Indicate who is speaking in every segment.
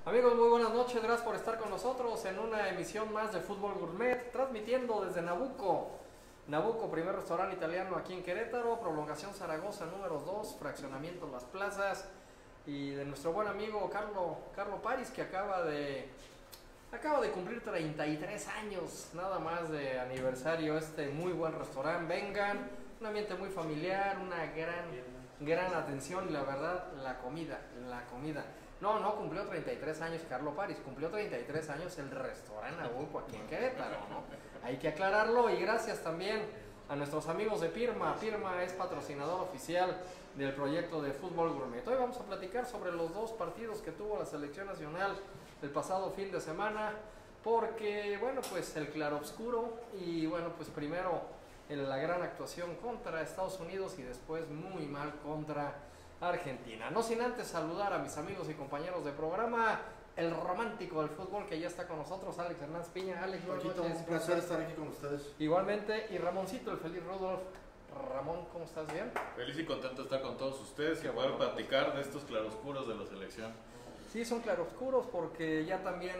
Speaker 1: Amigos, muy buenas noches, gracias por estar con nosotros en una emisión más de Fútbol Gourmet, transmitiendo desde Nabucco. Nabucco, primer restaurante italiano aquí en Querétaro, prolongación Zaragoza número 2, fraccionamiento Las Plazas, y de nuestro buen amigo Carlo Paris, que acaba de cumplir 33 años, nada más de aniversario, muy buen restaurante. Vengan, un ambiente muy familiar, una gran atención y la verdad, la comida. No cumplió 33 años Carlo Paris, cumplió 33 años el restaurante Nabucco aquí en Querétaro, ¿no? Hay que aclararlo, y gracias también a nuestros amigos de Pirma. Pirma es patrocinador oficial del proyecto de Fútbol Gourmet. Hoy vamos a platicar sobre los dos partidos que tuvo la selección nacional el pasado fin de semana, porque, bueno, pues el claroscuro y, bueno, pues primero la gran actuación contra Estados Unidos y después muy mal contra Argentina. No sin antes saludar a mis amigos y compañeros de programa, el romántico del fútbol que ya está con nosotros, Alex Hernández Piña. Alex, buenas noches.
Speaker 2: Un placer estar aquí con ustedes.
Speaker 1: Igualmente, y Ramoncito, el feliz Rudolf. Ramón, ¿cómo estás? ¿Bien?
Speaker 3: Feliz y contento de estar con todos ustedes y poder platicar de estos claroscuros de la selección.
Speaker 1: Sí, son claroscuros porque ya también,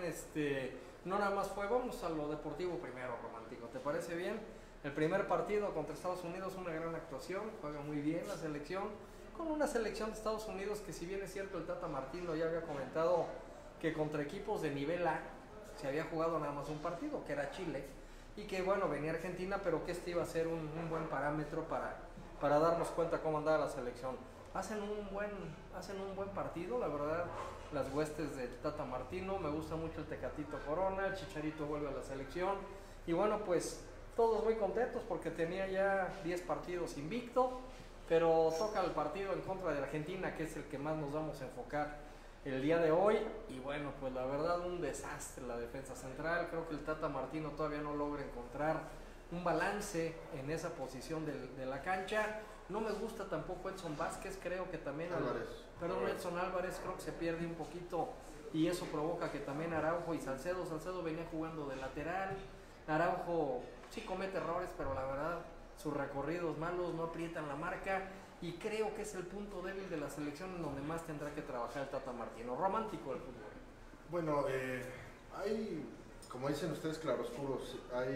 Speaker 1: no nada más fue, vamos a lo deportivo primero, romántico, ¿te parece bien? El primer partido contra Estados Unidos, una gran actuación, juega muy bien la selección, con una selección de Estados Unidos que, si bien es cierto, el Tata Martino ya había comentado que contra equipos de nivel A se había jugado nada más un partido, que era Chile, y que, bueno, venía Argentina, pero que iba a ser un buen parámetro para darnos cuenta cómo andaba la selección. Hacen un buen partido, la verdad, las huestes de Tata Martino. Me gusta mucho el Tecatito Corona, el Chicharito vuelve a la selección, y bueno, pues todos muy contentos porque tenía ya 10 partidos invicto, pero toca el partido en contra de Argentina, que es el que más nos vamos a enfocar el día de hoy. Y bueno, pues la verdad, un desastre la defensa central. Creo que el Tata Martino todavía no logra encontrar un balance en esa posición de la cancha. No me gusta tampoco Edson Vázquez, creo que también Edson Álvarez creo que se pierde un poquito, y eso provoca que también Araujo y Salcedo venía jugando de lateral. Araujo sí comete errores, pero la verdad sus recorridos malos, no aprietan la marca, y creo que es el punto débil de la selección en donde más tendrá que trabajar el Tata Martino. Romántico del fútbol.
Speaker 2: Bueno, hay, como dicen ustedes, claroscuros.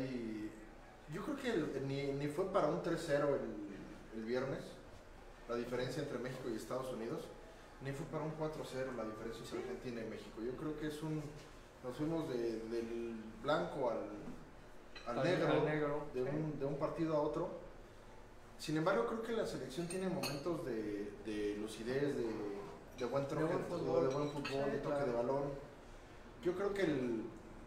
Speaker 2: Yo creo que ni fue para un 3-0 el viernes, la diferencia entre México y Estados Unidos, ni fue para un 4-0 la diferencia entre Argentina y México. Yo creo que nos fuimos del blanco al negro, de un partido a otro. Sin embargo, creo que la selección tiene momentos de lucidez, de buen toque, de buen fútbol, sí, de toque de balón. Yo creo que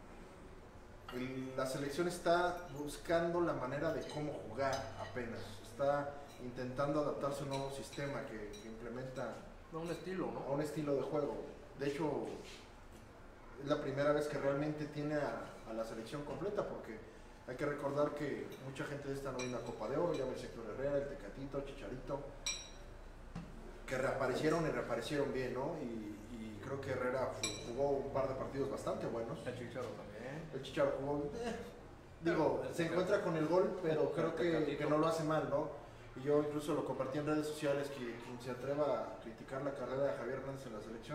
Speaker 2: la selección está buscando la manera de cómo jugar apenas. Está intentando adaptarse a un nuevo sistema que implementa
Speaker 1: a un estilo, ¿no?
Speaker 2: A un estilo de juego. De hecho, es la primera vez que realmente tiene a la selección completa, porque hay que recordar que mucha gente de esta no vino a Copa de Oro, ya el sector Herrera, el Tecatito, Chicharito, que reaparecieron bien, ¿no? Y creo que Herrera jugó un par de partidos bastante buenos.
Speaker 1: El Chicharo también.
Speaker 2: El Chicharo jugó, se encuentra con el gol, pero creo que no lo hace mal, ¿no? Y yo incluso lo compartí en redes sociales, que quien se atreva a criticar la carrera de Javier Hernández en la selección,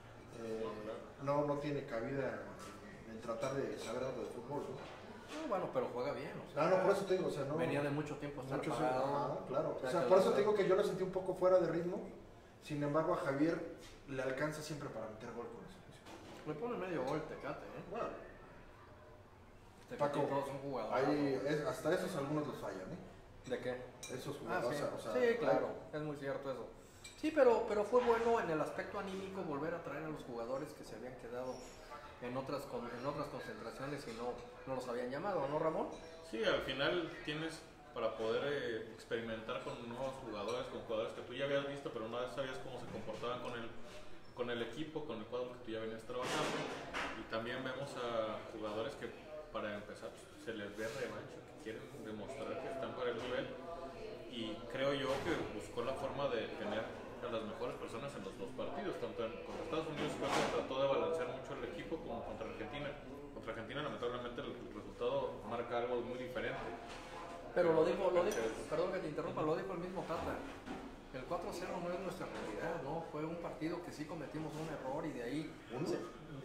Speaker 2: no tiene cabida en tratar de saber algo de fútbol, ¿no?
Speaker 1: No, bueno, pero juega bien, o sea,
Speaker 2: no, por eso te digo, o sea, no.
Speaker 1: Venía de mucho tiempo estar parado.
Speaker 2: Claro, o sea, por eso te digo que yo lo sentí un poco fuera de ritmo. Sin embargo, a Javier le alcanza siempre para meter gol con eso.
Speaker 1: Le pone medio gol Tecate,
Speaker 2: Bueno,
Speaker 1: Tecate, todos son jugadores.
Speaker 2: Hasta esos algunos los fallan, ¿eh?
Speaker 1: ¿De qué?
Speaker 2: Esos jugadores,
Speaker 1: sí.
Speaker 2: O sea,
Speaker 1: sí, claro, es muy cierto eso. Sí, pero fue bueno en el aspecto anímico volver a traer a los jugadores que se habían quedado en otras concentraciones y no los habían llamado, ¿no, Ramón?
Speaker 3: Sí, al final tienes para poder experimentar con nuevos jugadores, con jugadores que tú ya habías visto, pero no sabías cómo se comportaban con el equipo, con el cuadro que tú ya venías trabajando. Y también vemos a jugadores que, para empezar, se les ve revancha, que quieren demostrar que están para el nivel. Y creo yo que buscó la forma de tener a las mejores personas en los dos partidos, tanto contra Estados Unidos, que trató de balancear mucho el equipo, como contra Argentina. Contra Argentina, lamentablemente, el resultado marca algo muy diferente.
Speaker 1: Pero lo dijo, perdón que te interrumpa, lo dijo el mismo Tata. El 4-0 no es nuestra realidad, ¿no? Fue un partido que sí cometimos un error, y de ahí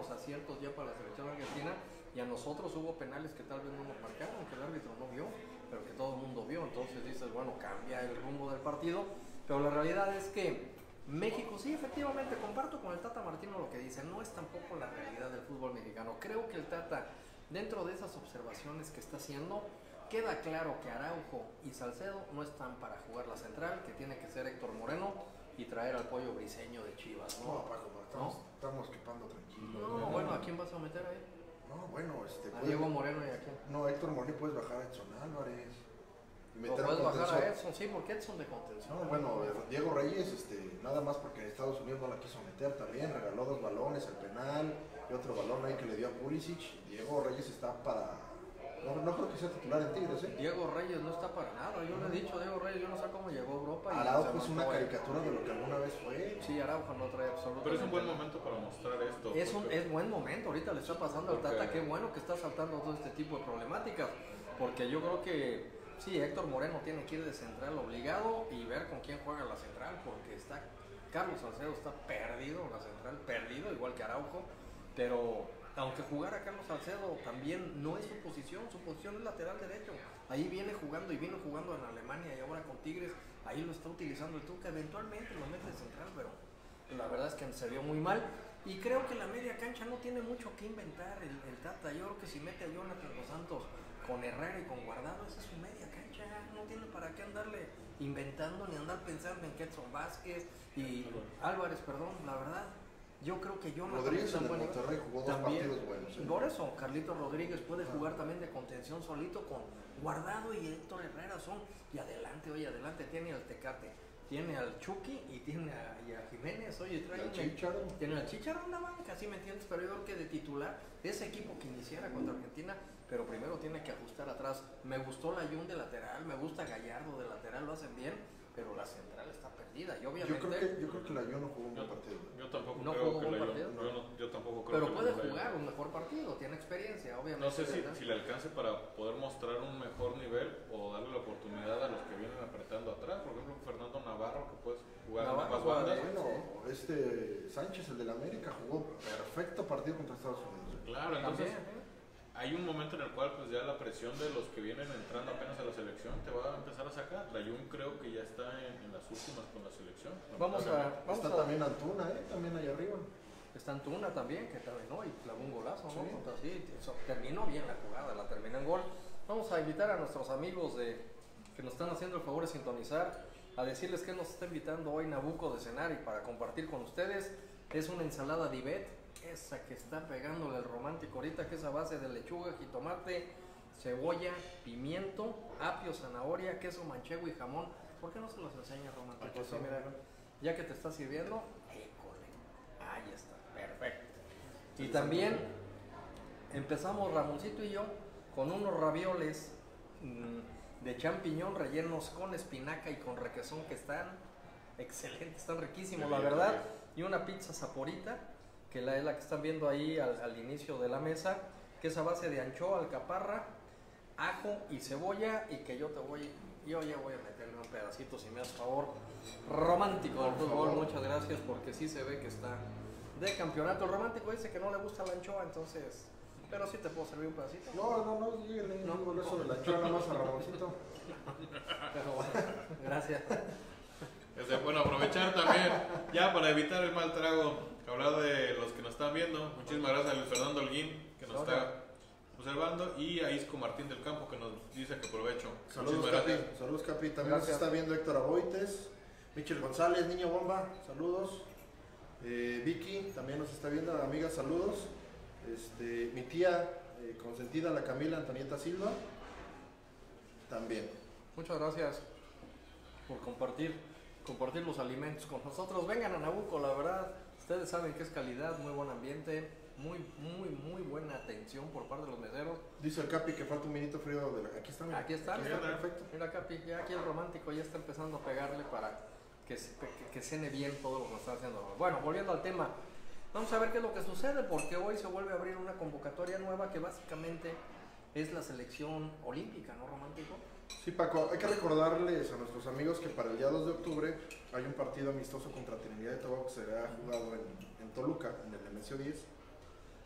Speaker 1: claros aciertos ya para la selección argentina, y a nosotros hubo penales que tal vez no nos marcaron, que el árbitro no vio, pero que todo el mundo vio. Entonces dices, bueno, cambia el rumbo del partido, pero la realidad es que México, sí, efectivamente, comparto con el Tata Martino lo que dice, no es tampoco la realidad del fútbol mexicano. Creo que el Tata, dentro de esas observaciones que está haciendo, queda claro que Araujo y Salcedo no están para jugar la central, que tiene que ser Héctor Moreno y traer al Pollo Briseño de Chivas, ¿no?
Speaker 2: No, Paco, estamos quepando tranquilos.
Speaker 1: No, bueno, ¿a quién vas a meter ahí?
Speaker 2: No, bueno,
Speaker 1: ¿A Diego Moreno y a quién?
Speaker 2: No, Héctor Moreno, puedes bajar a Edson Álvarez.
Speaker 1: ¿O puedes bajar a Edson? Sí, porque Edson de contención.
Speaker 2: No, bueno, Diego Reyes, nada más porque en Estados Unidos no la quiso meter también, regaló 2 balones, el penal y otro balón ahí que le dio a Pulisic. Diego Reyes está para... No creo que sea titular en Tigres, ¿eh?
Speaker 1: Diego Reyes no está para nada. Yo le he dicho, Diego Reyes, yo no sé cómo llegó a Europa.
Speaker 2: Araujo es una caricatura de lo que alguna vez fue.
Speaker 1: Sí, Araujo no trae absolutamente.
Speaker 3: Pero es un buen momento para mostrar esto.
Speaker 1: Es buen momento, ahorita le está pasando al Tata, qué bueno que está saltando todo este tipo de problemáticas. Porque yo creo que sí, Héctor Moreno tiene que ir de central obligado y ver con quién juega la central, porque está Carlos Salcedo está perdido, la central perdido, igual que Araujo, pero aunque jugara Carlos Salcedo también no es su posición es lateral derecho. Ahí viene jugando y vino jugando en Alemania y ahora con Tigres, ahí lo está utilizando el Tuca, eventualmente lo mete de central, pero la verdad es que se vio muy mal. Y creo que la media cancha no tiene mucho que inventar el Tata. Yo creo que si mete a Jonathan Dos Santos con Herrera y con Guardado, esa es su media cancha, no tiene para qué andarle inventando ni andar pensando en Ketson Vázquez y Álvarez, perdón, la verdad. Yo creo que Jonathan
Speaker 2: Rodríguez en Monterrey jugó 2 partidos buenos.
Speaker 1: Por eso, Carlitos Rodríguez puede jugar también de contención solito con Guardado y Héctor Herrera y adelante, tiene al Tecate, tiene al Chucky y tiene a Jiménez, tiene al Chícharo en la banca, ¿sí me entiendes? Pero yo creo que de titular, ese equipo que iniciara contra Argentina, pero primero tiene que ajustar atrás. Me gustó la Jun de lateral, me gusta Gallardo de lateral, lo hacen bien, pero la central está perdida. Y obviamente,
Speaker 2: yo creo que la Jun no jugó un buen partido.
Speaker 3: Yo tampoco
Speaker 1: no
Speaker 3: creo
Speaker 1: jugó
Speaker 3: que
Speaker 1: un
Speaker 3: la
Speaker 1: partido.
Speaker 3: yo tampoco creo
Speaker 1: pero
Speaker 3: que
Speaker 1: puede jugar un mejor partido, tiene experiencia, obviamente.
Speaker 3: No sé si le alcance para poder mostrar un mejor nivel o darle la oportunidad a los que vienen apretando atrás. Por ejemplo, Fernando Navarro, que puede jugar en ambas bandas.
Speaker 2: Bueno, Sánchez, el del América, jugó perfecto partido contra Estados Unidos.
Speaker 3: Claro, entonces hay un momento en el cual pues ya la presión de los que vienen entrando apenas a la selección te va a empezar a sacar. La Jun creo que ya está en las últimas con la selección.
Speaker 2: Está también Antuna, también allá arriba.
Speaker 1: Está Antuna también, que también, ¿no? Y clavó un golazo, ¿no?
Speaker 2: Sí.
Speaker 1: Terminó bien la jugada, la terminó en gol. Vamos a invitar a nuestros amigos que nos están haciendo el favor de sintonizar, a decirles que nos está invitando hoy Nabuco de cenar y para compartir con ustedes. Es una ensalada Divet, esa que está pegándole el romántico ahorita, que es a base de lechuga, jitomate, cebolla, pimiento, apio, zanahoria, queso manchego y jamón. ¿Por qué no se los enseña, romántico? Sí, mira, ya que te está sirviendo, ahí está, perfecto. Y también empezamos Ramoncito y yo con unos ravioles de champiñón rellenos con espinaca y con requesón, que están excelentes, están riquísimos, la verdad. Y una pizza Saporita, que es la que están viendo ahí al inicio de la mesa, que es a base de anchoa, alcaparra, ajo y cebolla, y que yo ya voy a meterle un pedacito, si me das favor, romántico del fútbol. Muchas gracias, porque sí se ve que está de campeonato. El romántico dice que no le gusta la anchoa, entonces, pero sí te puedo servir un pedacito.
Speaker 2: No, dígale, no con eso de la anchoa nada más a Ramoncito.
Speaker 1: Pero bueno, gracias.
Speaker 3: Bueno, aprovechar también, ya para evitar el mal trago, hablar de los que nos están viendo. Muchísimas gracias a Luis Fernando Holguín, que nos está observando, y a Isco Martín del Campo, que nos dice que aprovecho.
Speaker 2: Saludos, Capi. Saludos, Capi. También nos está viendo Héctor Aboites, Michel González, Niño Bomba, saludos. Vicky también nos está viendo, amiga, saludos. Mi tía consentida, la Camila Antonieta Silva, también.
Speaker 1: Muchas gracias por compartir los alimentos con nosotros. Vengan a Nabuco, la verdad, ustedes saben que es calidad, muy buen ambiente, muy buena atención por parte de los meseros.
Speaker 2: Dice el Capi que falta un minito frío. Aquí está, mira.
Speaker 1: Aquí está,
Speaker 2: perfecto.
Speaker 1: Mira, Capi, ya aquí el romántico ya está empezando a pegarle para que cene bien todo lo que nos está haciendo. Bueno, volviendo al tema, vamos a ver qué es lo que sucede, porque hoy se vuelve a abrir una convocatoria nueva que básicamente es la selección olímpica, ¿no, romántico?
Speaker 2: Sí, Paco, hay que recordarles a nuestros amigos que para el día 2 de octubre hay un partido amistoso contra Trinidad y Tobago que será jugado en Toluca, en el Nemesio 10.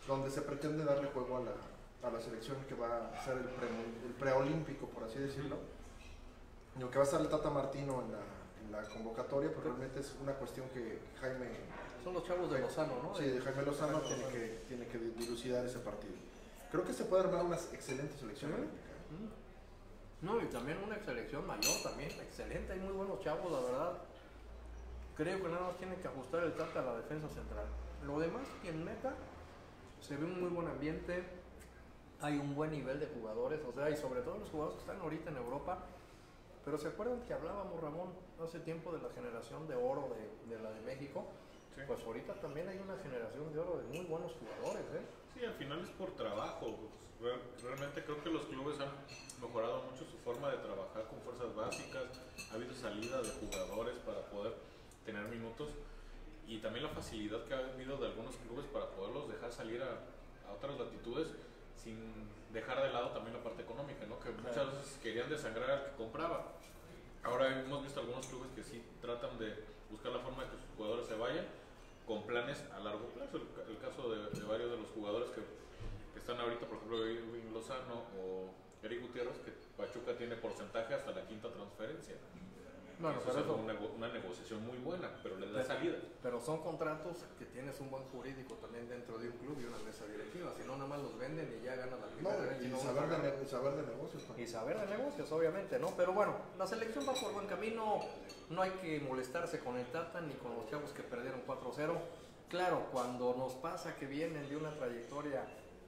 Speaker 2: donde se pretende darle juego a la selección que va a ser el preolímpico, por así decirlo. Lo que va a estar el Tata Martino en la convocatoria, pero realmente es una cuestión que Jaime...
Speaker 1: Son los chavos de Lozano, ¿no?
Speaker 2: Sí, Jaime Lozano tiene que dilucidar ese partido. Creo que se puede armar una excelente selección olímpica.
Speaker 1: No, y también una selección mayor también, excelente, hay muy buenos chavos, la verdad. Creo que nada más tiene que ajustar el Tata a la defensa central. Lo demás, quien meta, se ve un muy buen ambiente, hay un buen nivel de jugadores, o sea, y sobre todo los jugadores que están ahorita en Europa. Pero ¿se acuerdan que hablábamos, Ramón, hace tiempo de la generación de oro de la de México? Sí. Pues ahorita también hay una generación de oro de muy buenos jugadores, ¿eh?
Speaker 3: Sí, al final es por trabajo. Realmente creo que los clubes han mejorado mucho su forma de trabajar con fuerzas básicas, ha habido salida de jugadores para poder tener minutos y también la facilidad que ha habido de algunos clubes para poderlos dejar salir a otras latitudes sin dejar de lado también la parte económica, ¿no? Que muchas veces querían desangrar al que compraba. Ahora hemos visto algunos clubes que sí tratan de buscar la forma de que sus jugadores se vayan con planes a largo plazo. El caso de varios de los jugadores que están ahorita, por ejemplo, Irving Lozano o Eric Gutiérrez, que Pachuca tiene porcentaje hasta la quinta transferencia.
Speaker 1: Bueno,
Speaker 3: eso es una negociación muy buena, pero le da salida.
Speaker 1: Pero son contratos que tienes un buen jurídico también dentro de un club y una mesa directiva, si no nada más los venden y ya ganan la primera.
Speaker 2: Y saber de negocios.
Speaker 1: Y saber de negocios, obviamente, ¿no? Pero bueno, la selección va por buen camino, no hay que molestarse con el Tata ni con los chavos que perdieron 4-0. Claro, cuando nos pasa que vienen de una trayectoria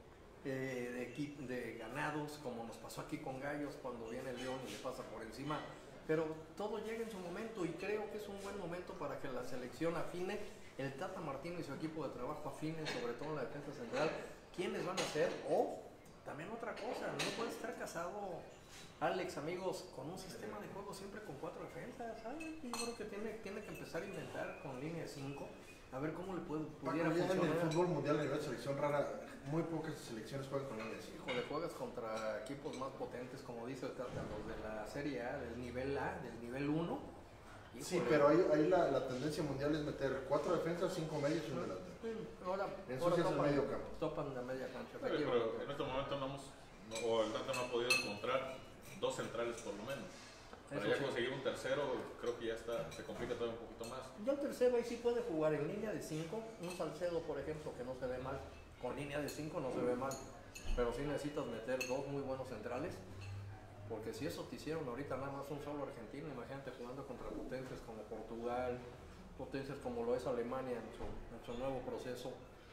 Speaker 1: de ganados, como nos pasó aquí con Gallos, cuando viene el León y le pasa por encima. Pero todo llega en su momento y creo que es un buen momento para que la selección afine, el Tata Martino y su equipo de trabajo afinen, sobre todo en la defensa central, quiénes van a ser. O también otra cosa, no puede estar casado, Alex, amigos, con un sistema de juego siempre con 4 defensas, ¿sabes? Yo creo que tiene que empezar a inventar con línea de 5, a ver cómo le pudiera funcionar.
Speaker 2: En el fútbol mundial a nivel de selección rara, muy pocas selecciones juegan con línea de 5.
Speaker 1: Híjole, juegas contra equipos más potentes, como dice el Tata, los de la Serie A, del nivel A, del nivel 1.
Speaker 2: Sí, pero ahí la tendencia mundial es meter 4 defensas, 5 medios y un delantero.
Speaker 1: Ahora
Speaker 2: el medio campo.
Speaker 1: Topan la media cancha.
Speaker 3: Pero en este momento el Tata no ha podido encontrar 2 centrales por lo menos. Para ya conseguir un tercero, creo que ya se complica todo un poquito más.
Speaker 1: Ya el tercero ahí sí puede jugar en línea de 5. Un Salcedo, por ejemplo, que no se ve mal. Con línea de 5 no se ve mal. Pero sí necesitas meter 2 muy buenos centrales. Porque si eso te hicieron ahorita nada más un solo argentino, imagínate jugando contra potencias como Portugal, potencias como lo es Alemania en su nuevo proceso.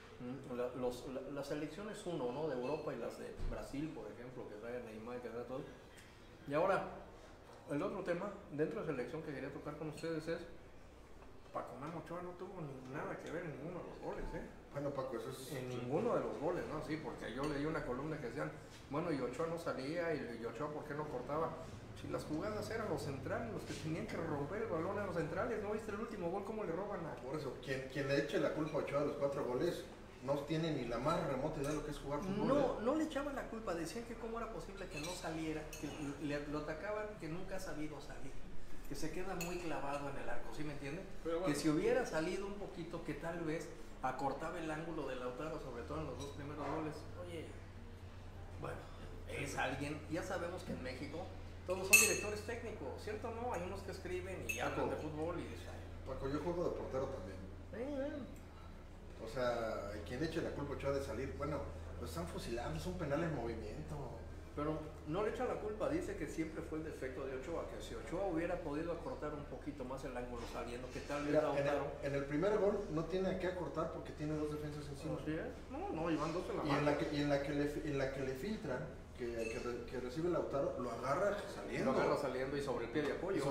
Speaker 1: Las selecciones ¿no? de Europa y las de Brasil, por ejemplo, que trae Neymar, que trae todo. Y ahora, el otro tema dentro de selección que quería tocar con ustedes es Paco Memo Ochoa no tuvo nada que ver en ninguno de los goles, ¿eh?
Speaker 2: Bueno, Paco, eso es...
Speaker 1: En ninguno de los goles, ¿no? Sí, porque yo leí una columna que decían, bueno, y Ochoa no salía, y Ochoa, ¿por qué no cortaba? Si las jugadas eran los centrales, los que tenían que romper el balón a los centrales, ¿no viste el último gol cómo le roban a...?
Speaker 2: Por eso, quien le eche la culpa a Ochoa de los 4 goles, no tiene ni la más remota idea de lo que es jugar fútbol.
Speaker 1: No le echaban la culpa, decían que cómo era posible que no saliera, que lo atacaban, que nunca ha sabido salir, que se queda muy clavado en el arco, ¿sí me entiende? Bueno. Que si hubiera salido un poquito, que tal vez acortaba el ángulo de Lautaro, sobre todo en los 2 primeros goles. Oye, bueno, es alguien, ya sabemos que en México todos son directores técnicos, ¿cierto o no? Hay unos que escriben y hablan de fútbol y dicen...
Speaker 2: Paco, yo juego de portero también. O sea, quien eche la culpa a Ochoa de salir, bueno, pues están fusilados, es un penal en movimiento.
Speaker 1: Pero no le echa la culpa, dice que siempre fue el defecto de Ochoa, que si Ochoa hubiera podido acortar un poquito más el ángulo saliendo, que tal vez Lautaro...
Speaker 2: En el primer gol no tiene que acortar porque tiene 2 defensas encima.
Speaker 1: ¿Sí? No, Iván 2 en la
Speaker 2: mano. Y en la que le filtran, que recibe Lautaro, lo agarra saliendo.
Speaker 1: Lo agarra saliendo y sobre el pie de apoyo.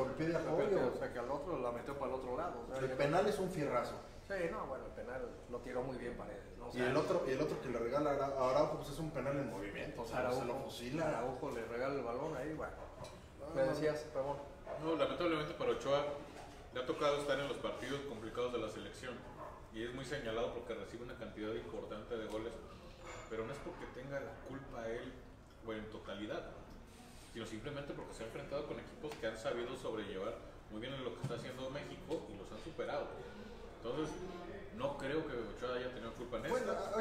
Speaker 1: O sea, que al otro la metió para el otro lado. O sea,
Speaker 2: el penal es un fierrazo.
Speaker 1: Sí, no, bueno, el penal lo tiró muy bien Paredes, ¿no? O sea,
Speaker 2: y el otro que le regala a Araujo, pues es un penal en movimiento, o sea,
Speaker 1: Araujo,
Speaker 2: se lo fusila.
Speaker 1: Araujo le regala el balón ahí, bueno. ¿Me decías, Ramón?
Speaker 3: No, lamentablemente para Ochoa le ha tocado estar en los partidos complicados de la selección y es muy señalado porque recibe una cantidad importante de goles, pero no es porque tenga la culpa él o en totalidad, sino simplemente porque se ha enfrentado con equipos que han sabido sobrellevar muy bien en lo que está haciendo México y los han superado. Entonces, no creo que Ochoa haya tenido culpa en
Speaker 2: bueno,
Speaker 3: esta.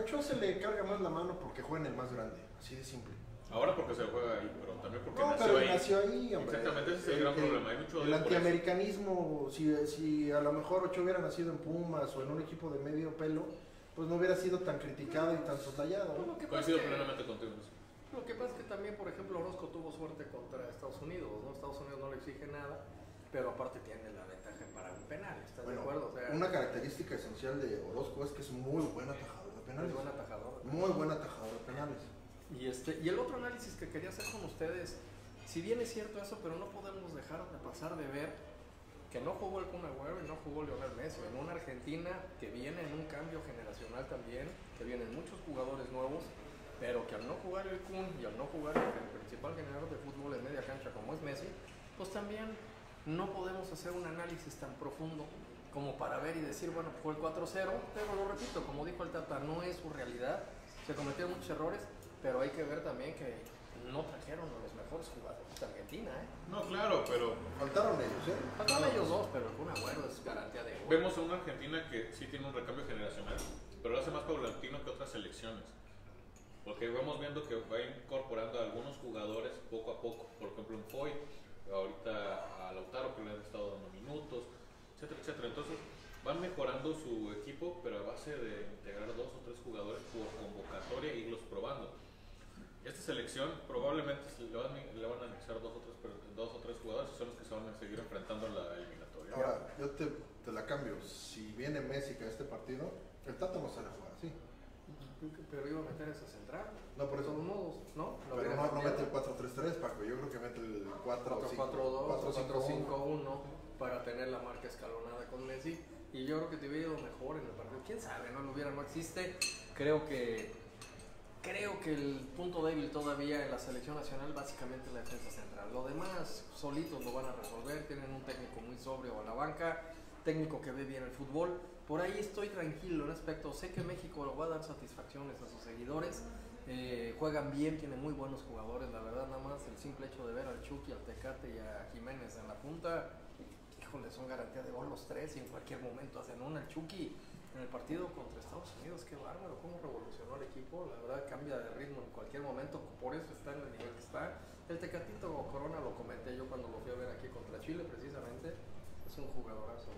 Speaker 2: Ochoa se le carga más la mano porque juega en el más grande, así de simple.
Speaker 3: Ahora porque se juega ahí, pero también porque
Speaker 2: No,
Speaker 3: nació
Speaker 2: pero
Speaker 3: ahí.
Speaker 2: nació ahí, hombre.
Speaker 3: Exactamente, ese es el gran problema. Hay mucho
Speaker 2: El
Speaker 3: odio por eso.
Speaker 2: antiamericanismo, si a lo mejor Ochoa hubiera nacido en Pumas o en un equipo de medio pelo, pues no hubiera sido tan criticado y tan soslayado.
Speaker 1: No,
Speaker 2: ¿no?
Speaker 1: lo que pasa
Speaker 3: Coincido
Speaker 1: es que-
Speaker 3: plenamente contigo.
Speaker 1: Lo que pasa es que también, por ejemplo, Orozco tuvo suerte contra Estados Unidos, ¿no? Estados Unidos no le exige nada, pero aparte tiene la ventaja para un penal, ¿estás de acuerdo? O sea,
Speaker 2: una característica esencial de Orozco es que es muy buen atajador de penales.
Speaker 1: es buen atajador.
Speaker 2: Muy buen atajador de penales.
Speaker 1: Y el otro análisis que quería hacer con ustedes, si bien es cierto eso, pero no podemos dejar de pasar de ver que no jugó el Kun Agüero y no jugó Lionel Messi, en una Argentina que viene en un cambio generacional también, que vienen muchos jugadores nuevos, pero que al no jugar el Kun y al no jugar el principal generador de fútbol en media cancha como es Messi, pues también no podemos hacer un análisis tan profundo como para ver y decir, bueno, fue el 4-0, pero lo repito, como dijo el Tata, no es su realidad, se cometieron muchos errores, pero hay que ver también que no trajeron a los mejores jugadores de Argentina, ¿eh?
Speaker 3: No, claro, pero
Speaker 2: Faltaron ellos, ¿eh?
Speaker 1: Faltan ellos dos, pero el Kun Agüero es garantía de gol.
Speaker 3: vemos a una Argentina que sí tiene un recambio generacional, pero lo hace más paulatino que otras selecciones. Porque vamos viendo que va incorporando a algunos jugadores poco a poco. Por ejemplo, en Foy, ahorita a Lautaro que le han estado dando minutos, etcétera, etcétera. Entonces van mejorando su equipo, pero a base de integrar 2 o 3 jugadores por convocatoria e irlos probando. Esta selección probablemente le van a anexar 2 o 3 jugadores y son los que se van a seguir enfrentando en la eliminatoria.
Speaker 2: Ahora, yo te la cambio. Si viene Messi a este partido, el Tata no sale a jugar así.
Speaker 1: Pero iba a meter ese central.
Speaker 2: No, por
Speaker 1: De
Speaker 2: eso.
Speaker 1: todos modos, ¿no? Lo
Speaker 2: Pero
Speaker 1: hubiera
Speaker 2: no
Speaker 1: cambiado.
Speaker 2: mete el 4-3-3, Paco. Yo creo que mete el
Speaker 1: 4-4-2
Speaker 2: 4-5-1.
Speaker 1: 4-5-1 para tener la marca escalonada con Messi. Y yo creo que te hubiera ido mejor en el partido. Quién sabe, no lo hubiera, no existe. Creo que el punto débil todavía en la selección nacional básicamente es la defensa central. Lo demás solitos lo van a resolver. Tienen un técnico muy sobrio a la banca, técnico que ve bien el fútbol. Por ahí estoy tranquilo en aspecto. Sé que México le va a dar satisfacciones a sus seguidores. Juegan bien, tienen muy buenos jugadores. La verdad, nada más el simple hecho de ver al Chucky, al Tecate y a Jiménez en la punta, híjole, son garantía de gol los tres y en cualquier momento hacen una. El Chucky en el partido contra Estados Unidos, qué bárbaro, cómo revolucionó al equipo. La verdad, cambia de ritmo en cualquier momento. Por eso está en el nivel que está. El Tecatito Corona lo comenté yo cuando lo fui a ver aquí contra Chile, precisamente. Es un jugadorazo.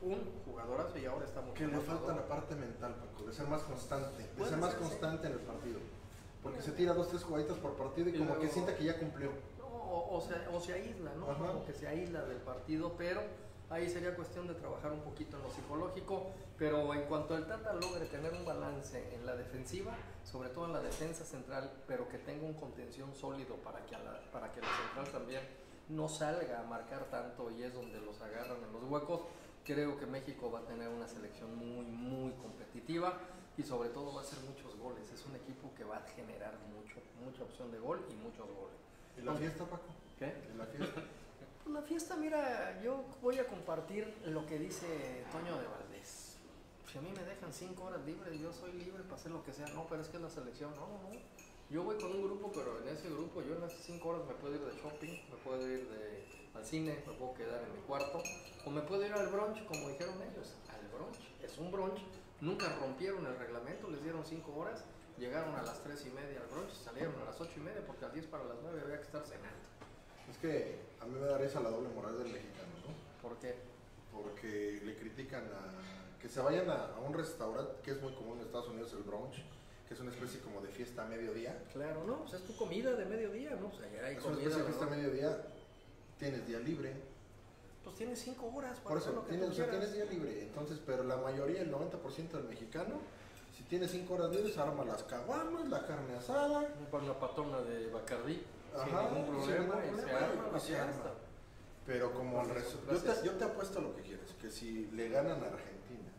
Speaker 1: Y ahora está mucho
Speaker 2: Que le
Speaker 1: más
Speaker 2: falta
Speaker 1: maduro.
Speaker 2: la parte mental, Paco, de ser más constante, de
Speaker 1: Puede
Speaker 2: ser más
Speaker 1: ser, sí.
Speaker 2: constante en el partido. Porque se tira 2-3 jugaditas por partido y como que
Speaker 1: luego-
Speaker 2: sienta que ya cumplió.
Speaker 1: No, o se aísla, ¿no?
Speaker 2: Ajá.
Speaker 1: Como que se aísla del partido, pero ahí sería cuestión de trabajar un poquito en lo psicológico. Pero en cuanto el Tata logre tener un balance en la defensiva, sobre todo en la defensa central, pero que tenga un contención sólido para que la central también no salga a marcar tanto y es donde los agarran en los huecos, creo que México va a tener una selección muy, muy competitiva y sobre todo va a hacer muchos goles. Es un equipo que va a generar mucha opción de gol y muchos goles.
Speaker 2: ¿Y la fiesta, Paco?
Speaker 1: ¿Qué?
Speaker 2: ¿Y la fiesta?
Speaker 1: Pues la fiesta, mira, yo voy a compartir lo que dice Toño de Valdés. Si a mí me dejan 5 horas libres, yo soy libre para hacer lo que sea. No, pero es que es la selección. No. Yo voy con un grupo, pero en ese grupo yo en esas 5 horas me puedo ir de shopping, me puedo ir al cine, me puedo quedar en mi cuarto, o me puedo ir al brunch, como dijeron ellos. Al brunch. Es un brunch. Nunca rompieron el reglamento, les dieron 5 horas, llegaron a las 3:30 al brunch, salieron a las 8:30 porque a 10 para las 9 había que estar cenando.
Speaker 2: Es que a mí me da risa la doble moral del mexicano, ¿no?
Speaker 1: ¿Por qué?
Speaker 2: Porque le critican que se vayan a un restaurante que es muy común en Estados Unidos, el brunch, que es una especie como de fiesta a mediodía.
Speaker 1: Claro, no, pues es tu comida de mediodía, ¿no? O sea, ya hay
Speaker 2: Es una
Speaker 1: comida.
Speaker 2: especie de fiesta a
Speaker 1: ¿no?
Speaker 2: mediodía, tienes día libre.
Speaker 1: Pues tienes 5 horas para
Speaker 2: Por
Speaker 1: hacer
Speaker 2: eso,
Speaker 1: lo que tú
Speaker 2: tienes
Speaker 1: quieras.
Speaker 2: día libre. Entonces, pero la mayoría, el 90% del mexicano, si tiene 5 horas libres, arma las caguamas, la carne asada.
Speaker 1: Para una patona de Bacardí, sin
Speaker 2: Ajá,
Speaker 1: ningún
Speaker 2: sin
Speaker 1: problema,
Speaker 2: ningún
Speaker 1: y se
Speaker 2: problema,
Speaker 1: arma
Speaker 2: y
Speaker 1: la
Speaker 2: se
Speaker 1: fiesta.
Speaker 2: arma. Pero como el
Speaker 1: Gracias,
Speaker 2: resto,
Speaker 1: gracias.
Speaker 2: yo te apuesto lo que quieres, que si le ganan a Argentina,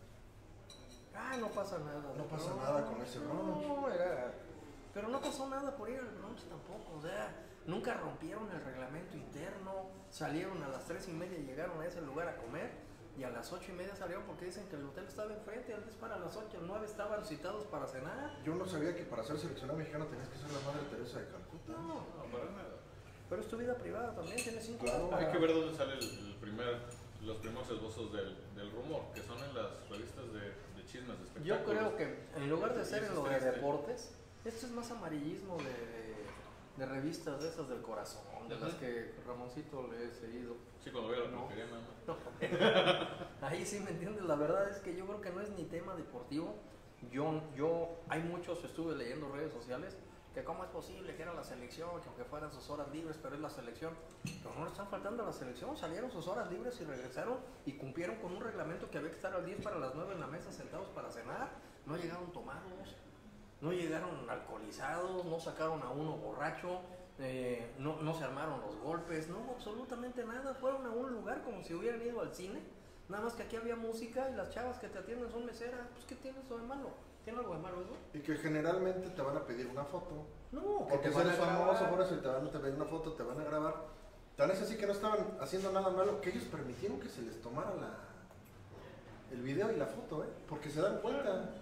Speaker 1: No pasa nada.
Speaker 2: No pasa nada con ese brunch.
Speaker 1: Pero no pasó nada por ir al brunch tampoco, o sea, nunca rompieron el reglamento interno, salieron a las 3:30 y llegaron a ese lugar a comer, y a las 8:30 salieron porque dicen que el hotel estaba enfrente, antes para las 8, 9 estaban citados para cenar.
Speaker 2: yo no sabía que para ser seleccionado mexicano tenías que ser la madre Teresa de Calcuta.
Speaker 1: No,
Speaker 3: No, para nada.
Speaker 1: pero es tu vida privada también, tienes 5
Speaker 2: Claro.
Speaker 1: horas para...
Speaker 3: Hay que ver dónde sale los primeros esbozos del rumor, que son en las revistas de chismes de
Speaker 1: Yo creo que en lugar de ser en lo de deportes, esto es más amarillismo de revistas de esas del corazón, de las que Ramoncito le he seguido.
Speaker 3: Sí, cuando veo la
Speaker 1: No.
Speaker 3: porquería, nada más.
Speaker 1: No. Ahí sí me entiendes, la verdad es que yo creo que no es ni tema deportivo. Hay muchos, estuve leyendo redes sociales, que cómo es posible que era la selección, que aunque fueran sus horas libres, pero es la selección. Pero no le están faltando a la selección, salieron sus horas libres y regresaron y cumplieron con un reglamento que había que estar a las 10 para las 9 en la mesa sentados para cenar. No llegaron tomados, no llegaron alcoholizados, no sacaron a uno borracho, no se armaron los golpes, no, absolutamente nada. Fueron a un lugar como si hubieran ido al cine, nada más que aquí había música y las chavas que te atienden son meseras. Pues, ¿qué tiene eso de malo? ¿Tiene algo de malo eso?
Speaker 2: Y que generalmente te van a pedir una foto.
Speaker 1: No, que
Speaker 2: Porque
Speaker 1: te
Speaker 2: si
Speaker 1: van a
Speaker 2: eres famoso
Speaker 1: grabar.
Speaker 2: por eso y te van a pedir una foto, te van a grabar. Tan es así que no estaban haciendo nada malo, que ellos permitieron que se les tomara el video y la foto, porque se dan cuenta.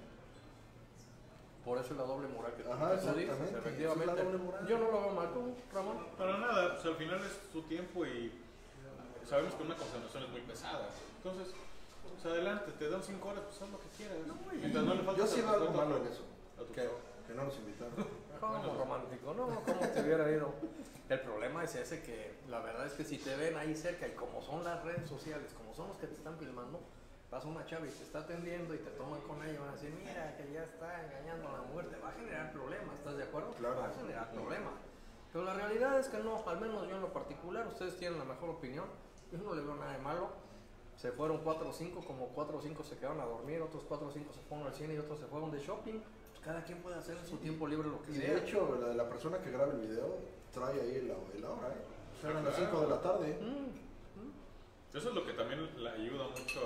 Speaker 1: Por eso es la doble moral que
Speaker 2: Ajá,
Speaker 1: tú dices,
Speaker 2: exactamente,
Speaker 1: efectivamente.
Speaker 2: esa es la doble moral.
Speaker 1: Yo no lo veo mal, ¿tú, Ramón?
Speaker 3: Para nada, pues al final es su tiempo y sabemos que una concentración es muy pesada. Entonces, pues adelante, te dan 5 horas, pues haz lo que quieras. Mientras no le faltes
Speaker 2: Yo sí
Speaker 3: al
Speaker 2: veo algo
Speaker 3: respeto
Speaker 2: malo en eso,
Speaker 3: a tu
Speaker 1: ¿Qué?
Speaker 3: trabajo.
Speaker 2: que no nos invitaron.
Speaker 1: ¿Cómo romántico? No, ¿cómo te hubiera ido? El problema es ese que la verdad es que si te ven ahí cerca y como son las redes sociales, como son los que te están filmando, pasa una chava y te está atendiendo y te toman con ella y van a decir, mira, que ya está engañando a la mujer, te va a generar problemas, ¿estás de acuerdo?
Speaker 2: Claro.
Speaker 1: Va a generar problemas. Pero la realidad es que no, al menos yo en lo particular, ustedes tienen la mejor opinión, yo no le veo nada de malo. Se fueron 4 o 5, como 4 o 5 se quedaron a dormir, otros 4 o 5 se fueron al cine y otros se fueron de shopping. Pues cada quien puede hacer en su tiempo libre lo que
Speaker 2: Y
Speaker 1: sea.
Speaker 2: de hecho, la persona que graba el video trae ahí la hora, Eran las
Speaker 3: Claro.
Speaker 2: 5 de la tarde.
Speaker 3: Eso es lo que también le ayuda mucho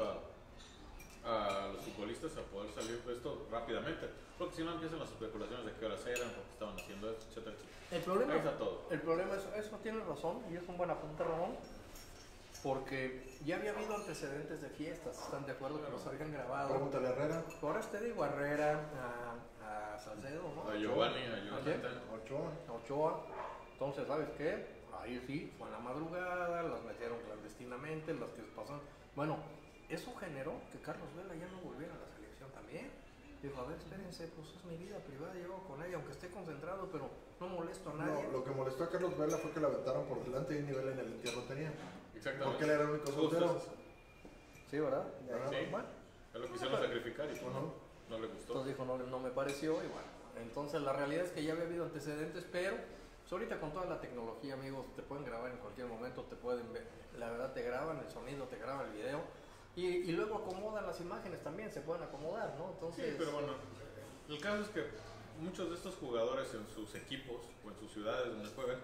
Speaker 3: a los futbolistas a poder salir de esto rápidamente. Porque si no empiezan las especulaciones de qué horas eran, por qué estaban haciendo esto, etcétera, etcétera.
Speaker 1: El problema,
Speaker 3: Ahí está todo.
Speaker 1: el problema es, eso tienes razón, y es un buen apunte, Ramón, porque ya había habido antecedentes de fiestas, ¿están de acuerdo? Que los habían grabado.
Speaker 2: Pregúntale a Herrera,
Speaker 1: Por eso te digo, a Herrera, a Salcedo, ¿no?
Speaker 3: A Giovanni, a
Speaker 1: quién?
Speaker 3: Jonathan.
Speaker 2: Ochoa.
Speaker 1: A Ochoa. Entonces, ¿sabes qué? Ahí sí, fue en la madrugada, las metieron clandestinamente, las que pasaron. Bueno, eso generó que Carlos Vela ya no volviera a la selección también. Dijo, a ver, espérense, pues es mi vida privada, yo con ella, aunque esté concentrado, pero no molesto a nadie.
Speaker 2: No, lo que molestó a Carlos Vela fue que la aventaron por delante y un nivel en el entierro tenía.
Speaker 3: Exactamente.
Speaker 2: Porque él era el único
Speaker 3: Justo
Speaker 2: soltero.
Speaker 3: eso.
Speaker 1: Sí, ¿verdad?
Speaker 2: Ajá.
Speaker 3: Sí.
Speaker 1: Bueno,
Speaker 3: Él lo quisieron sacrificar y pues no le gustó.
Speaker 1: entonces dijo, no me pareció, y bueno. Entonces la realidad es que ya había habido antecedentes, pero pues ahorita con toda la tecnología, amigos, te pueden grabar en cualquier momento, te pueden ver, la verdad te graban el sonido, te graban el video, y luego acomodan las imágenes también, se pueden acomodar, ¿no? Entonces,
Speaker 3: Sí, pero bueno, el caso es que muchos de estos jugadores en sus equipos o en sus ciudades donde juegan,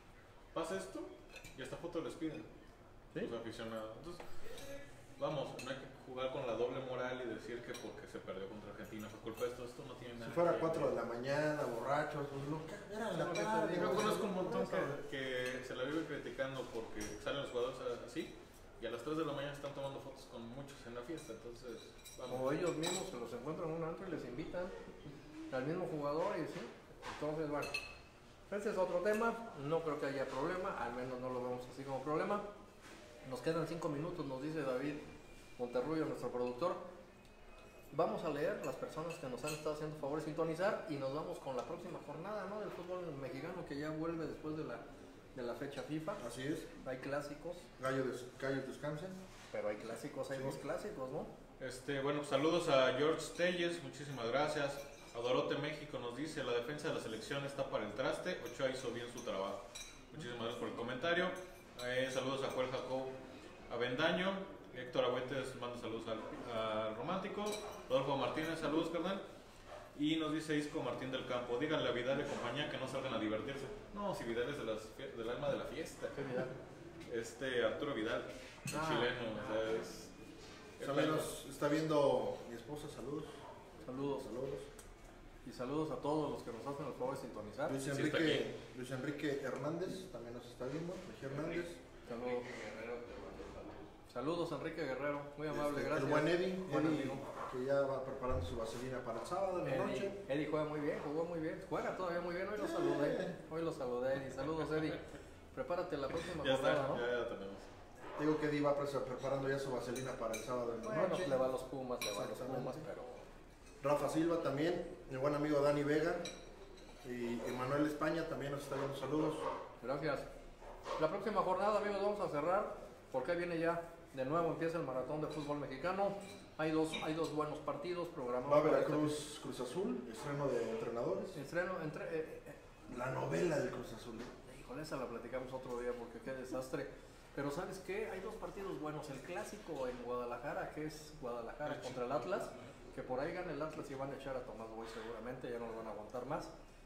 Speaker 3: pasa esto y hasta foto les piden.
Speaker 1: ¿sí?
Speaker 3: Los aficionados. Entonces, vamos, no hay que jugar con la doble moral y decir que porque se perdió contra Argentina fue culpa de esto no tiene nada.
Speaker 2: Si fuera
Speaker 3: que
Speaker 2: 4 de
Speaker 3: ver.
Speaker 2: la mañana, borrachos, pues lo que era en la
Speaker 3: Lo que te
Speaker 2: tarde.
Speaker 3: digo,
Speaker 2: ¿no?
Speaker 3: conozco un montón que se la vive criticando porque salen los jugadores así y a las 3 de la mañana están tomando fotos con muchos en la fiesta. Entonces, vamos.
Speaker 1: O ellos mismos se los encuentran en un antro y les invitan al mismo jugador y sí. Entonces, bueno, ese es otro tema. No creo que haya problema, al menos no lo vemos así como problema. Nos quedan 5 minutos, nos dice David Monterrubio, nuestro productor. Vamos a leer las personas que nos han estado haciendo favor de sintonizar y nos vamos con la próxima jornada, ¿no? Del fútbol mexicano que ya vuelve después de la fecha FIFA.
Speaker 2: Así es.
Speaker 1: Hay clásicos,
Speaker 2: Gallos descansen.
Speaker 1: pero hay clásicos, hay
Speaker 2: Sí.
Speaker 1: dos clásicos, ¿no?
Speaker 3: Bueno, saludos a George Telles, muchísimas gracias. A Dorote México nos dice, la defensa de la selección está para el traste, Ochoa hizo bien su trabajo. Muchísimas gracias por el comentario. Saludos a Juan Jacob Avendaño, Héctor Agüetes manda saludos al Romántico, Rodolfo Martínez, saludos carnal. Y nos dice Isco Martín del Campo, díganle a Vidal y compañía que no salgan a divertirse. No, si Vidal es del alma de la fiesta.
Speaker 1: Qué vida.
Speaker 3: Arturo Vidal,
Speaker 1: Ah,
Speaker 3: chileno, o sea, es
Speaker 2: También nos está viendo mi esposa, saludos.
Speaker 1: Saludos.
Speaker 2: Saludos.
Speaker 1: Y saludos a todos los que nos hacen el favor de sintonizar.
Speaker 2: Luis
Speaker 3: está
Speaker 2: Enrique Hernández también nos está viendo. Mejía Hernández.
Speaker 1: Saludos. Saludos, Enrique Guerrero. Muy amable,
Speaker 2: El
Speaker 1: gracias.
Speaker 2: buen Eddie,
Speaker 1: Buen
Speaker 2: Eddie,
Speaker 1: amigo.
Speaker 2: que ya va preparando su vaselina para el sábado en la noche.
Speaker 1: Eddie juega muy bien, jugó muy bien. Juega todavía muy bien. Hoy lo saludé. Hoy lo saludé, Eddie. Saludos, Eddie. Prepárate la próxima
Speaker 3: ya
Speaker 1: jornada,
Speaker 3: está,
Speaker 1: ¿no?
Speaker 3: ya tenemos.
Speaker 2: Digo que Eddie va preparando ya su vaselina para el sábado en la
Speaker 1: Bueno,
Speaker 2: noche.
Speaker 1: le va a los Pumas,
Speaker 2: Exactamente.
Speaker 1: pero
Speaker 2: Rafa Silva también, mi buen amigo Dani Vega y Emanuel España también nos está dando saludos.
Speaker 1: Gracias. La próxima jornada, amigos, vamos a cerrar porque ahí viene ya de nuevo, empieza el maratón de fútbol mexicano. Hay dos buenos partidos programados.
Speaker 2: Va a Veracruz, Cruz Azul, estreno de entrenadores. La novela del Cruz Azul.
Speaker 1: Híjole, esa la platicamos otro día porque qué desastre. Pero ¿sabes qué? Hay dos partidos buenos. El clásico en Guadalajara, que es Guadalajara contra el Atlas, que por ahí gana el Atlas y van a echar a Tomás Boy seguramente, ya no lo van a aguantar más.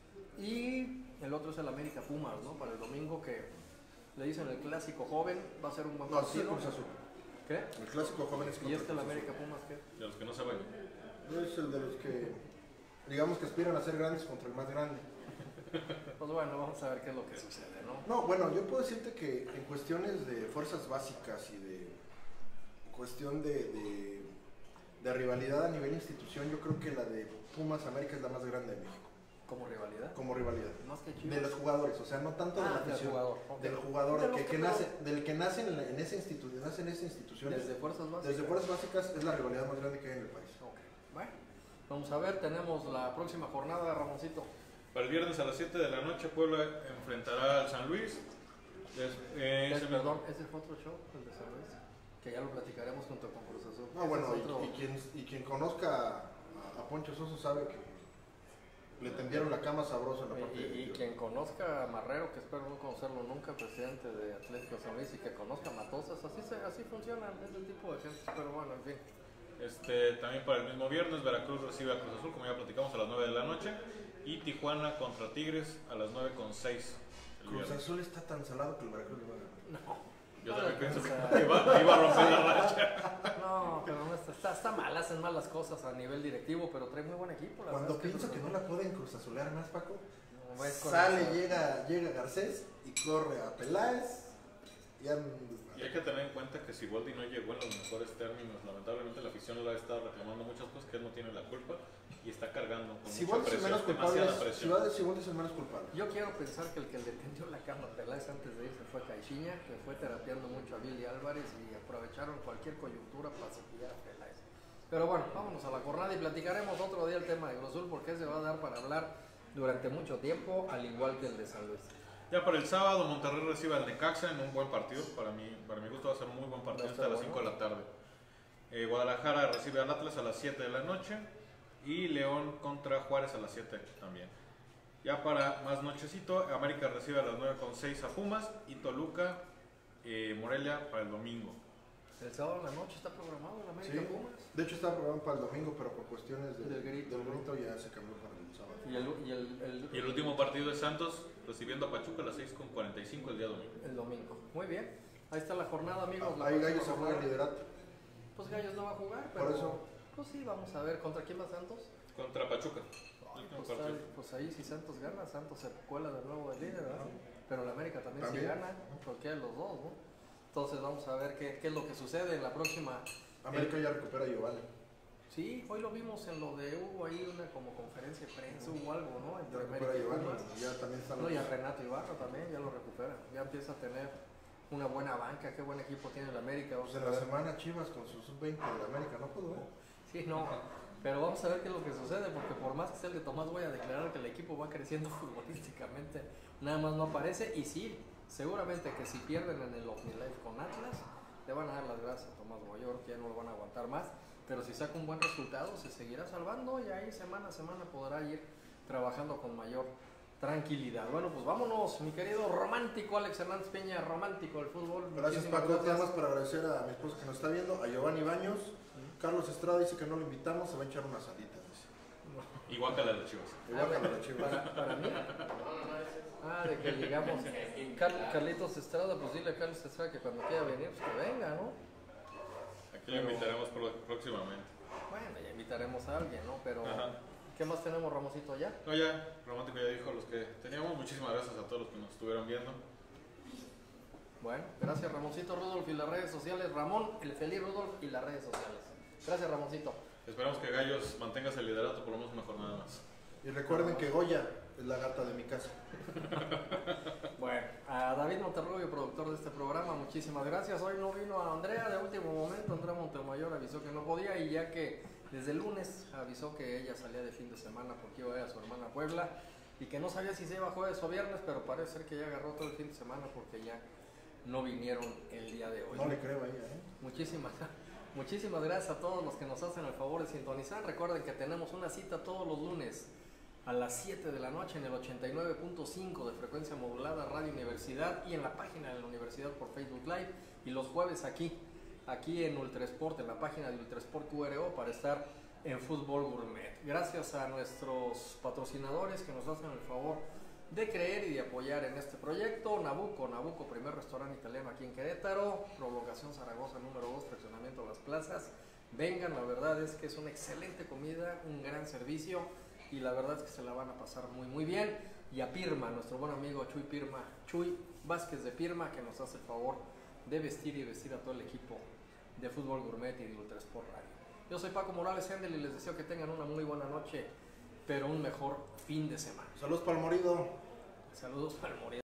Speaker 1: Y el otro es el América Pumas, ¿no? Para el domingo, que le dicen el clásico joven, va a ser un buen
Speaker 2: No, sí,
Speaker 1: partido.
Speaker 2: Cruz Azul.
Speaker 1: ¿Qué?
Speaker 2: El clásico joven es
Speaker 1: ¿Y
Speaker 2: contra
Speaker 1: el
Speaker 2: Cruz
Speaker 1: América
Speaker 2: Azul.
Speaker 1: Pumas qué?
Speaker 3: De los que no se vayan.
Speaker 2: Es el de los que, digamos que aspiran a ser grandes contra el más grande.
Speaker 1: Pues bueno, vamos a ver qué es lo que sucede, ¿no?
Speaker 2: No, bueno, yo puedo decirte que en cuestiones de fuerzas básicas y de cuestión de rivalidad a nivel institución, yo creo que la de Pumas América es la más grande de México,
Speaker 1: Como rivalidad.
Speaker 2: como rivalidad.
Speaker 1: Más que Chivas.
Speaker 2: De los jugadores, o sea, no tanto de la
Speaker 1: del
Speaker 2: afición,
Speaker 1: jugador. Ok.
Speaker 2: del jugador,
Speaker 1: De los
Speaker 2: que
Speaker 1: que
Speaker 2: nace, del que nace en esa institución, nace en esa institución.
Speaker 1: Desde fuerzas básicas.
Speaker 2: Desde fuerzas básicas es la rivalidad más grande que hay en el país.
Speaker 1: Ok. Bueno, vamos a ver, tenemos la próxima jornada, Ramoncito.
Speaker 3: Para el viernes a las 7 de la noche, Puebla enfrentará al San Luis.
Speaker 1: Perdón, ese fue otro show, el de San Luis, que ya lo platicaremos junto con Cruz Azul.
Speaker 2: No,
Speaker 1: Ese
Speaker 2: bueno,
Speaker 1: es otro-
Speaker 2: y quien conozca a Poncho Soso sabe que le tendieron la cama sabrosa en la parte
Speaker 1: y quien conozca a Marrero, que espero no conocerlo nunca, presidente de Atlético San Luis, y que conozca a Matosas, así funcionan ese tipo de gente, pero bueno, en fin.
Speaker 3: También para el mismo viernes, Veracruz recibe a Cruz Azul, como ya platicamos, a las 9 de la noche. Y Tijuana contra Tigres a las 9:06. el
Speaker 2: Cruz
Speaker 3: viernes.
Speaker 2: Azul está tan salado que el Veracruz le va a ganar.
Speaker 1: No.
Speaker 3: Yo
Speaker 1: No,
Speaker 3: también pienso
Speaker 1: o
Speaker 3: que
Speaker 1: sea,
Speaker 3: iba a romper la racha.
Speaker 1: No, pero no está mal, hacen mal las cosas a nivel directivo, pero trae muy buen equipo. La
Speaker 2: Cuando
Speaker 1: verdad es
Speaker 2: pienso que
Speaker 1: Cruz
Speaker 2: no
Speaker 1: Azul-
Speaker 2: la pueden cruzazulear más, Paco,
Speaker 1: No, ves con
Speaker 2: sale,
Speaker 1: esa-
Speaker 2: llega Garcés y corre a Peláez y
Speaker 3: Y hay que tener en cuenta que si Siboldi no llegó en los mejores términos, lamentablemente la afición le ha estado reclamando muchas cosas que él no tiene la culpa y está cargando con
Speaker 2: si
Speaker 3: mucha
Speaker 2: es el menos
Speaker 3: presión,
Speaker 2: culpable,
Speaker 3: demasiada presión.
Speaker 2: Siboldi es el menos culpable.
Speaker 1: Yo quiero pensar que el que le tendió la cama a Peláez antes de irse fue Caixinha, que fue terapiando mucho a Billy Álvarez y aprovecharon cualquier coyuntura para cepillar a Peláez. Pero bueno, vámonos a la jornada y platicaremos otro día el tema de Cruz Azul, porque se va a dar para hablar durante mucho tiempo, al igual que el de San Luis.
Speaker 3: Ya para el sábado, Monterrey recibe al Necaxa en un buen partido. Para mi gusto va a ser un muy buen partido
Speaker 1: Va a
Speaker 3: hasta
Speaker 1: estar
Speaker 3: las
Speaker 1: bueno.
Speaker 3: 5 de la tarde. Guadalajara recibe al Atlas a las 7 de la noche. Y León contra Juárez a las 7 también. Ya para más nochecito, América recibe a las 9:06 a Pumas. Y Toluca, Morelia para el domingo.
Speaker 1: El sábado en la noche está programado el América
Speaker 2: Sí.
Speaker 1: Pumas.
Speaker 2: De hecho estaba programado para el domingo, pero por cuestiones
Speaker 1: Del grito, ¿no?
Speaker 2: ya se cambió para el sábado.
Speaker 1: Y
Speaker 3: Y el último partido de Santos recibiendo a Pachuca a las 6:45 el día domingo.
Speaker 1: el domingo. Muy bien. Ahí está la jornada, amigos. La
Speaker 2: Ahí
Speaker 1: próxima
Speaker 2: Gallos se juega
Speaker 1: jornada.
Speaker 2: el liderato.
Speaker 1: Pues Gallos no va a jugar, pero
Speaker 2: Por eso.
Speaker 1: pues sí, vamos a ver contra quién va Santos.
Speaker 3: Contra Pachuca.
Speaker 1: Ay,
Speaker 3: Último
Speaker 1: pues,
Speaker 3: partido.
Speaker 1: pues ahí si Santos gana, Santos se cuela de nuevo de líder, ¿verdad? Pero el América también,
Speaker 2: También.
Speaker 1: si gana, porque hay los dos, ¿no? Entonces vamos a ver qué es lo que sucede en la próxima.
Speaker 2: América ya recupera a Giovanni.
Speaker 1: Sí, hoy lo vimos en lo de hubo ahí una como conferencia de prensa, hubo algo, ¿no?
Speaker 2: Ya
Speaker 1: Entre
Speaker 2: recupera
Speaker 1: América
Speaker 2: a
Speaker 1: y
Speaker 2: Giovanni.
Speaker 1: Pumas.
Speaker 2: Y ya también están
Speaker 1: No, y a
Speaker 2: los-
Speaker 1: Renato Ibarra también, ya lo recupera. Ya empieza a tener una buena banca, qué buen equipo tiene el América. Vamos
Speaker 2: pues
Speaker 1: a
Speaker 2: en la
Speaker 1: ver.
Speaker 2: semana Chivas con su sub-20 de la América no pudo, ¿eh?
Speaker 1: Sí, no, pero vamos a ver qué es lo que sucede, porque por más que sea el de Tomás, voy a declarar que el equipo va creciendo futbolísticamente, nada más no aparece, y sí, seguramente que si pierden en el OmniLife con Atlas, le van a dar las gracias a Tomás Boyor, que ya no lo van a aguantar más, pero si saca un buen resultado, se seguirá salvando, y ahí semana a semana podrá ir trabajando con mayor tranquilidad. Bueno, pues vámonos, mi querido romántico Alex Hernández Peña, romántico del fútbol.
Speaker 2: Gracias,
Speaker 1: Muchísimas
Speaker 2: Paco. Nada más para agradecer a mi esposa que nos está viendo, a Giovanni Baños. Carlos Estrada dice que no lo invitamos, se va a echar unas salitas. Dice.
Speaker 3: Igual que la de las Chivas.
Speaker 2: Igual que a
Speaker 1: bueno,
Speaker 2: la Chivas.
Speaker 1: para mí. De que llegamos. Carlitos Estrada, pues dile a Carlos Estrada que cuando quiera venir, pues que venga, ¿no?
Speaker 3: Aquí lo invitaremos próximamente.
Speaker 1: Bueno, ya invitaremos a alguien, ¿no? Pero,
Speaker 3: Ajá.
Speaker 1: ¿qué más tenemos, Ramosito, ya?
Speaker 3: No, ya, Romántico ya dijo los que teníamos. Muchísimas gracias a todos los que nos estuvieron viendo.
Speaker 1: Bueno, gracias, Ramoncito Rudolf y las redes sociales. Ramón, el feliz Rudolf y las redes sociales. Gracias, Ramoncito.
Speaker 3: Esperamos que Gallos mantengas el liderato por lo menos una jornada más.
Speaker 2: Y recuerden que Goya es la gata de mi casa.
Speaker 1: Bueno, a David Monterrubio, productor de este programa, muchísimas gracias. Hoy no vino a Andrea de último momento. Andrea Montemayor avisó que no podía, y ya que Desde el lunes avisó que ella salía de fin de semana porque iba a ir a su hermana a Puebla y que no sabía si se iba jueves o viernes, pero parece ser que ya agarró todo el fin de semana porque ya no vinieron el día de hoy.
Speaker 2: No le creo a ella, ¿eh?
Speaker 1: Muchísimas gracias a todos los que nos hacen el favor de sintonizar. Recuerden que tenemos una cita todos los lunes a las 7 de la noche en el 89.5 de frecuencia modulada Radio Universidad y en la página de la universidad por Facebook Live, y los jueves aquí en Ultrasport, en la página de Ultrasport QRO, para estar en Fútbol Gourmet. Gracias a nuestros patrocinadores que nos hacen el favor de creer y de apoyar en este proyecto. Nabucco, primer restaurante italiano aquí en Querétaro, prolongación Zaragoza número 2, fraccionamiento Las Plazas. Vengan, la verdad es que es una excelente comida, un gran servicio y la verdad es que se la van a pasar muy bien. Y a Pirma, nuestro buen amigo Chuy Vázquez de Pirma, que nos hace el favor de vestir a todo el equipo de Fútbol Gourmet y de Ultrasport Radio. Yo soy Paco Morales Hendel y les deseo que tengan una muy buena noche, pero un mejor fin de semana.
Speaker 2: Saludos para el morido.
Speaker 1: Saludos para el morido.